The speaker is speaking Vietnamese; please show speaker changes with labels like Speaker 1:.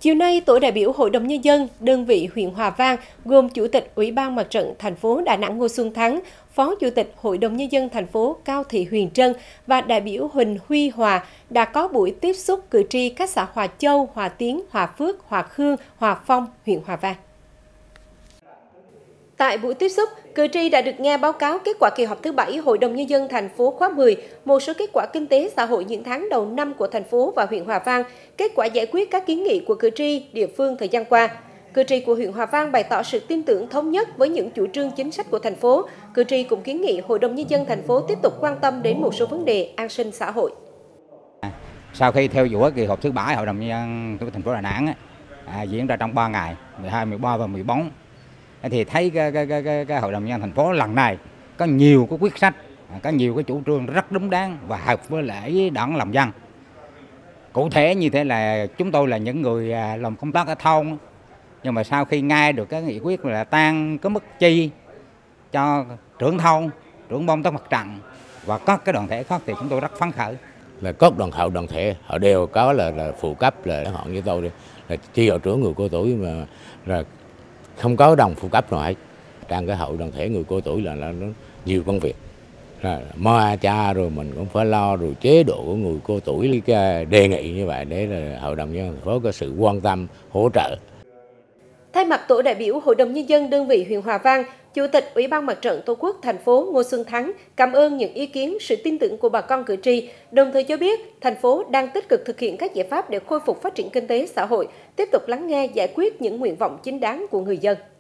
Speaker 1: Chiều nay, Tổ đại biểu Hội đồng Nhân dân, đơn vị huyện Hòa Vang gồm Chủ tịch Ủy ban Mặt trận thành phố Đà Nẵng Ngô Xuân Thắng, Phó Chủ tịch Hội đồng Nhân dân thành phố Cao Thị Huyền Trân và đại biểu Huỳnh Huy Hòa đã có buổi tiếp xúc cử tri các xã Hòa Châu, Hòa Tiến, Hòa Phước, Hòa Khương, Hòa Phong, huyện Hòa Vang. Tại buổi tiếp xúc, cử tri đã được nghe báo cáo kết quả kỳ họp thứ 7 Hội đồng Nhân dân thành phố khóa 10, một số kết quả kinh tế xã hội những tháng đầu năm của thành phố và huyện Hòa Vang, kết quả giải quyết các kiến nghị của cử tri địa phương thời gian qua. Cử tri của huyện Hòa Vang bày tỏ sự tin tưởng thống nhất với những chủ trương chính sách của thành phố. Cử tri cũng kiến nghị Hội đồng Nhân dân thành phố tiếp tục quan tâm đến một số vấn đề an sinh xã hội.
Speaker 2: Sau khi theo dõi kỳ họp thứ 7 Hội đồng Nhân dân của thành phố Đà Nẵng diễn ra trong 3 ngày, 12, 13 và 14, thì thấy cái Hội đồng Nhân dân thành phố lần này có nhiều cái quyết sách, có nhiều cái chủ trương rất đúng đắn và hợp với lại đảng lòng dân. Cụ thể như thế là chúng tôi là những người làm công tác ở thôn, nhưng mà sau khi nghe được cái nghị quyết là tăng cái mức chi cho trưởng thôn, trưởng ban công tác mặt trận và các cái đoàn thể khác thì chúng tôi rất phấn khởi.
Speaker 3: Là các đoàn thể họ đều có là phụ cấp là họ như tôi là chi hội trưởng người cao tuổi mà là không có đồng phụ cấp nào hết. Trong cái hội đoàn thể người cao tuổi là nó nhiều công việc, ma cha rồi mình cũng phải lo rồi chế độ của người cao tuổi, cái đề nghị như vậy để là Hội đồng Nhân dân thành phố có sự quan tâm hỗ trợ.
Speaker 1: Thay mặt Tổ đại biểu Hội đồng Nhân dân đơn vị huyện Hòa Vang, Chủ tịch Ủy ban Mặt trận Tổ quốc thành phố Ngô Xuân Thắng cảm ơn những ý kiến, sự tin tưởng của bà con cử tri, đồng thời cho biết thành phố đang tích cực thực hiện các giải pháp để khôi phục phát triển kinh tế xã hội, tiếp tục lắng nghe giải quyết những nguyện vọng chính đáng của người dân.